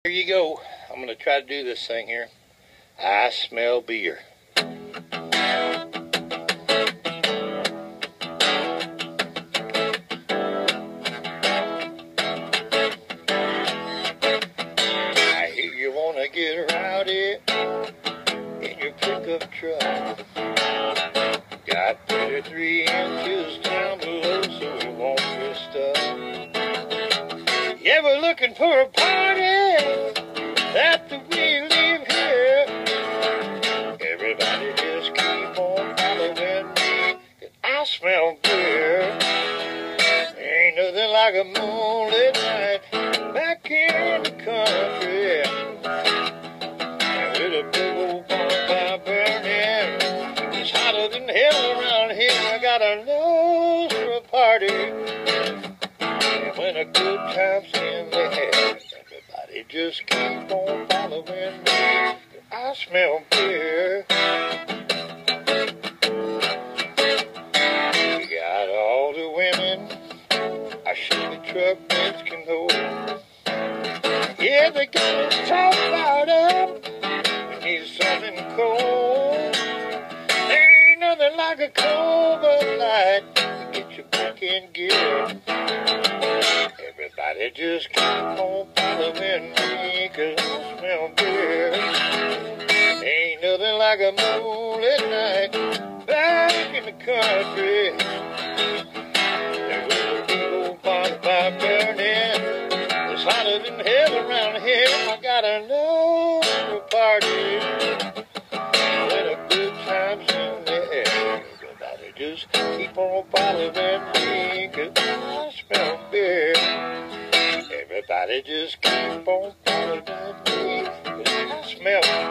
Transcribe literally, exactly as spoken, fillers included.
Here you go. I'm going to try to do this thing here. I smell beer. I hear you want to get rowdy in your pickup truck. Got thirty-three inches down below, so we won't get stuck. You ever looking for a party after we leave here? Everybody just keep on following me, 'cause I smell beer. Ain't nothing like a moonlit night back in the country, and with a big old bonfire burning. It's hotter than hell around here. I got a nose for a party, and when a good time's in the air, everybody just keep on following me. I smell beer. We got all the women our Chevy truck beds can hold. Yeah, they got us all fired up. We need something cold. Ain't nothing like a cold Bud Light to get you back in gear. Everybody just keep on following me, 'cause I smell beer. Ain't nothing like a moonlit night back in the country, and with a big old bonfire burning. It's hotter than hell around here. I got a nose for a party, when a good time's in the air. Everybody just keep on following me, 'cause I smell beer. Everybody just keep on following me, 'cause I smell beer.